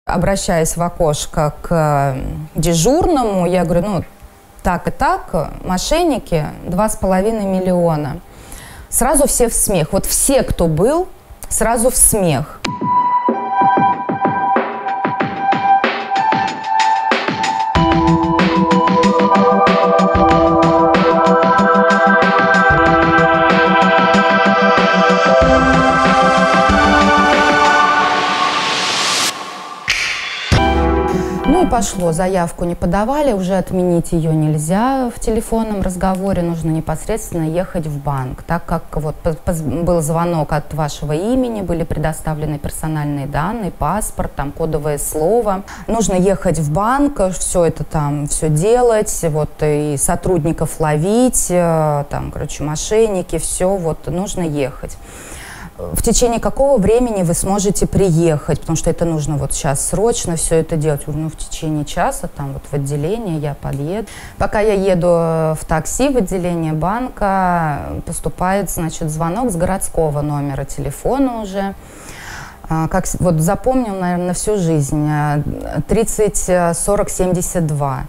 Обращаясь в окошко к дежурному, я говорю, ну, так и так, мошенники, 2,5 миллиона. Сразу все в смех. Вот все, кто был, сразу в смех. Ну и пошло, заявку не подавали, уже отменить ее нельзя в телефонном разговоре, нужно непосредственно ехать в банк. Так как вот был звонок от вашего имени, были предоставлены персональные данные, паспорт, там кодовое слово. Нужно ехать в банк, все это там, все делать, вот и сотрудников ловить, там, короче, мошенники, все, вот нужно ехать. В течение какого времени вы сможете приехать, потому что это нужно вот сейчас срочно все это делать. Ну, в течение часа, там вот в отделение я подъеду. Пока я еду в такси в отделение банка, поступает, значит, звонок с городского номера телефона уже. Как вот запомнил, наверное, на всю жизнь. 30 40 72.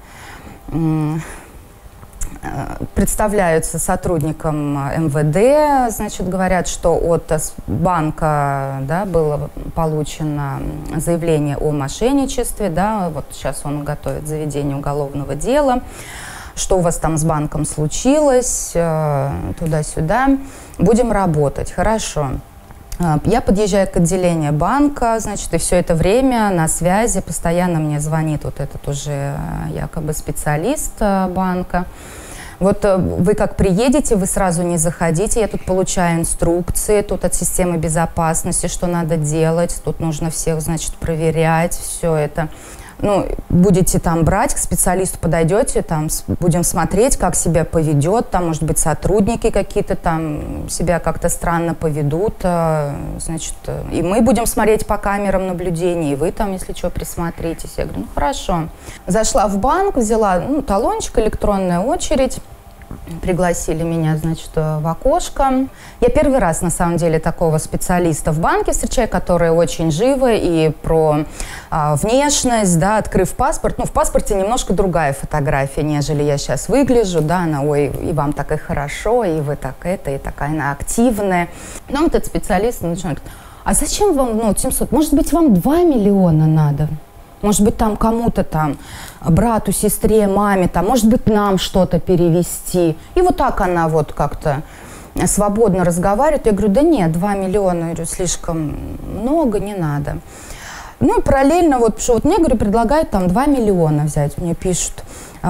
Представляются сотрудникам МВД, значит, говорят, что от банка, да, было получено заявление о мошенничестве, да, вот сейчас он готовит заведение уголовного дела, что у вас там с банком случилось, туда-сюда, будем работать, хорошо. Я подъезжаю к отделению банка, значит, и все это время на связи, постоянно мне звонит вот этот уже якобы специалист банка. Вот вы как приедете, вы сразу не заходите, я тут получаю инструкции, тут от системы безопасности, что надо делать, тут нужно всех, значит, проверять, все это. Ну, будете там брать, к специалисту подойдете, там будем смотреть, как себя поведет, там, может быть, сотрудники какие-то там себя как-то странно поведут, значит, и мы будем смотреть по камерам наблюдения, и вы там, если что, присмотритесь. Я говорю, ну, хорошо. Зашла в банк, взяла, ну, талончик, электронная очередь. Пригласили меня, значит, в окошко. Я первый раз, на самом деле, такого специалиста в банке встречаю, который очень живо и про внешность, да, открыв паспорт. Ну, в паспорте немножко другая фотография, нежели я сейчас выгляжу, да, она, ой, и вам так и хорошо, и вы так это, и такая она активная. Но вот этот специалист начинает, а зачем вам, ну, 700, может быть, вам 2 миллиона надо? Может быть, там кому-то там, брату, сестре, маме, там, может быть, нам что-то перевести. И вот так она вот как-то свободно разговаривает. Я говорю, да нет, 2 миллиона, я говорю, слишком много, не надо. Ну, и параллельно, вот, что вот мне, говорю, предлагают там 2 миллиона взять. Мне пишут,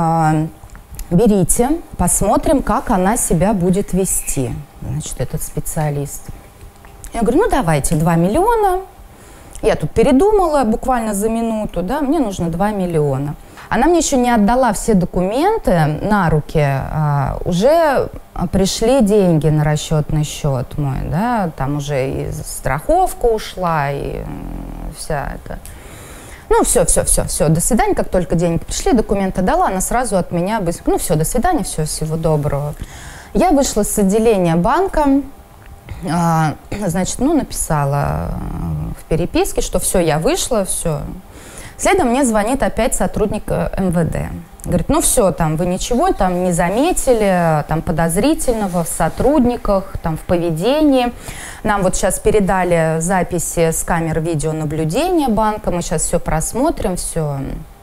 берите, посмотрим, как она себя будет вести, значит, этот специалист. Я говорю, ну, давайте 2 миллиона. Я тут передумала буквально за минуту, да, мне нужно 2 миллиона. Она мне еще не отдала все документы на руки, уже пришли деньги на расчетный счет мой, да, там уже и страховка ушла, и вся это. Ну, все, до свидания, как только деньги пришли, документы дала, она сразу от меня быстро, ну, все, до свидания, все, всего доброго. Я вышла с отделения банка. Значит, ну, написала в переписке, что все, я вышла, все. Следом мне звонит опять сотрудник МВД. Говорит, ну все, там вы ничего там не заметили, там подозрительного в сотрудниках, там в поведении. Нам вот сейчас передали записи с камер видеонаблюдения банка, мы сейчас все просмотрим, все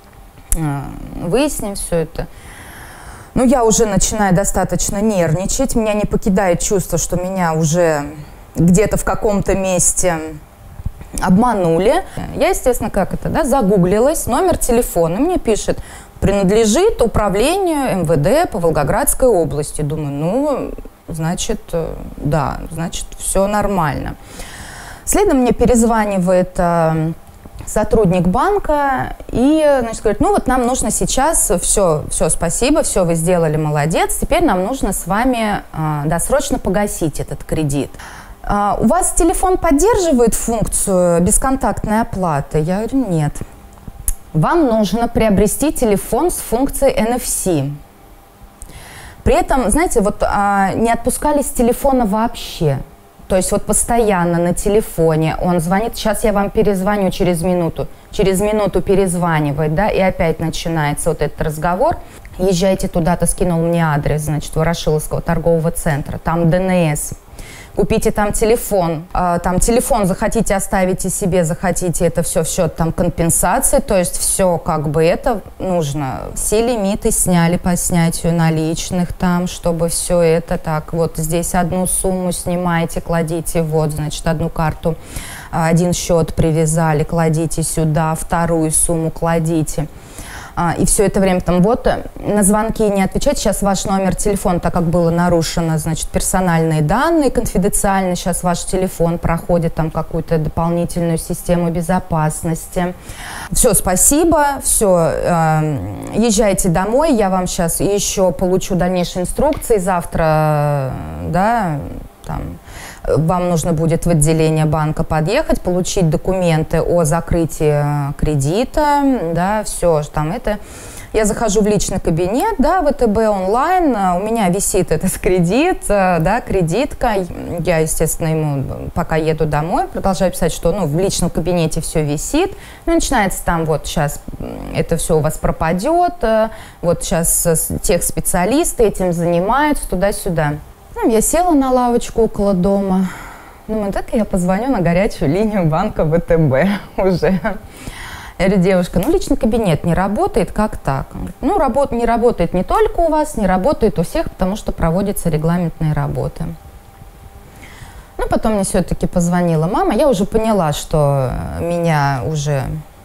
выясним, все это. Ну, я уже начинаю достаточно нервничать, меня не покидает чувство, что меня уже где-то в каком-то месте обманули. Я, естественно, как это, да, загуглилась, номер телефона, мне пишет, принадлежит управлению МВД по Волгоградской области. Думаю, ну, значит, да, значит, все нормально. Следом мне перезванивает сотрудник банка и, значит, говорит, ну вот нам нужно сейчас, все, спасибо, все, вы сделали, молодец, теперь нам нужно с вами досрочно погасить этот кредит. У вас телефон поддерживает функцию бесконтактной оплаты? Я говорю, нет. Вам нужно приобрести телефон с функцией NFC. При этом, знаете, вот не отпускали с телефона вообще. То есть вот постоянно на телефоне он звонит, сейчас я вам перезвоню через минуту перезванивает, да, и опять начинается вот этот разговор. Езжайте туда-то, скинул мне адрес, значит, Ворошиловского торгового центра, там ДНС. Купите там телефон захотите, оставите себе, захотите, это все в счет там компенсации, то есть все как бы это нужно. Все лимиты сняли по снятию наличных там, чтобы все это так, вот здесь одну сумму снимаете, кладите, вот, значит, одну карту, один счет привязали, кладите сюда, вторую сумму кладите. И все это время там вот на звонки не отвечать. Сейчас ваш номер телефона, так как было нарушено, значит, персональные данные конфиденциально, сейчас ваш телефон проходит там какую-то дополнительную систему безопасности. Все, спасибо, все, езжайте домой, я вам сейчас еще получу дальнейшие инструкции завтра, да, там. Вам нужно будет в отделение банка подъехать, получить документы о закрытии кредита, да, все, там это. Я захожу в личный кабинет, да, ВТБ онлайн, у меня висит этот кредит, да, кредитка. Я, естественно, ему, пока еду домой, продолжаю писать, что, ну, в личном кабинете все висит. Ну, начинается там, вот, сейчас это все у вас пропадет, вот сейчас техспециалисты этим занимаются, туда-сюда. Я села на лавочку около дома. Думаю, так я позвоню на горячую линию банка ВТБ уже. Я говорю, девушка, ну личный кабинет не работает, как так? Ну, не работает не только у вас, не работает у всех, потому что проводятся регламентные работы. Ну, потом мне все-таки позвонила мама. Я уже поняла, что меня уже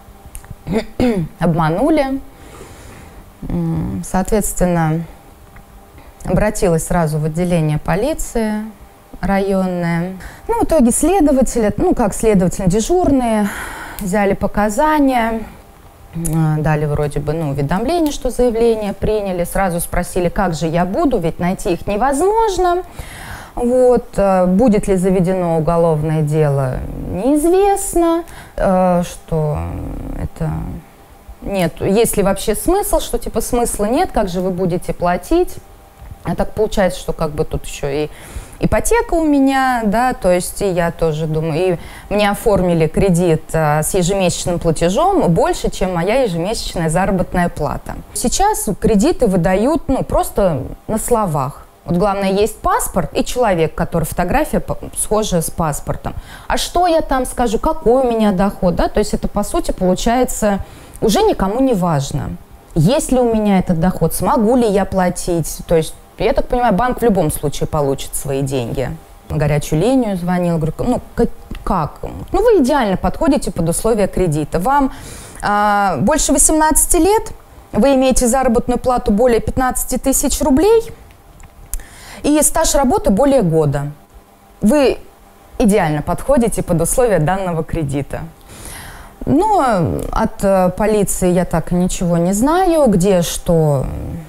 обманули. Соответственно, обратилась сразу в отделение полиции районное. Ну, в итоге следователи, ну, как следователи, дежурные, взяли показания, дали вроде бы, ну, уведомление, что заявление приняли, сразу спросили, как же я буду, ведь найти их невозможно. Вот, будет ли заведено уголовное дело, неизвестно, что это... Нет, есть ли вообще смысл, что типа смысла нет, как же вы будете платить? А так получается, что как бы тут еще и ипотека у меня, да, то есть и я тоже думаю, и мне оформили кредит с ежемесячным платежом больше, чем моя ежемесячная заработная плата. Сейчас кредиты выдают, ну, просто на словах. Вот главное, есть паспорт и человек, который фотография схожая с паспортом. А что я там скажу, какой у меня доход, да, то есть это, по сути, получается, уже никому не важно. Есть ли у меня этот доход, смогу ли я платить, то есть, я так понимаю, банк в любом случае получит свои деньги. На горячую линию звонил, говорю, ну как? Ну вы идеально подходите под условия кредита. Вам больше 18 лет, вы имеете заработную плату более 15 тысяч рублей и стаж работы более года. Вы идеально подходите под условия данного кредита. Но от полиции я так и ничего не знаю, где что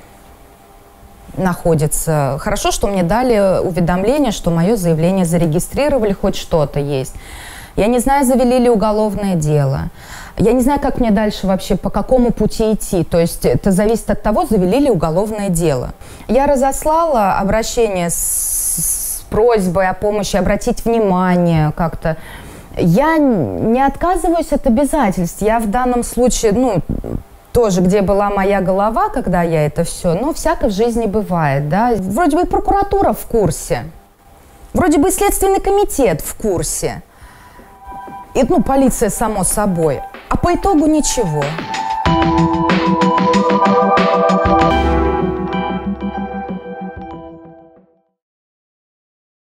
находится. Хорошо, что мне дали уведомление, что мое заявление зарегистрировали, хоть что-то есть. Я не знаю, завели ли уголовное дело. Я не знаю, как мне дальше вообще, по какому пути идти. То есть это зависит от того, завели ли уголовное дело. Я разослала обращение с просьбой о помощи, обратить внимание как-то. Я не отказываюсь от обязательств. Я в данном случае, ну, тоже, где была моя голова, когда я это все, ну, всякое в жизни бывает, да. Вроде бы и прокуратура в курсе, вроде бы и Следственный комитет в курсе, и, ну, полиция, само собой, а по итогу ничего.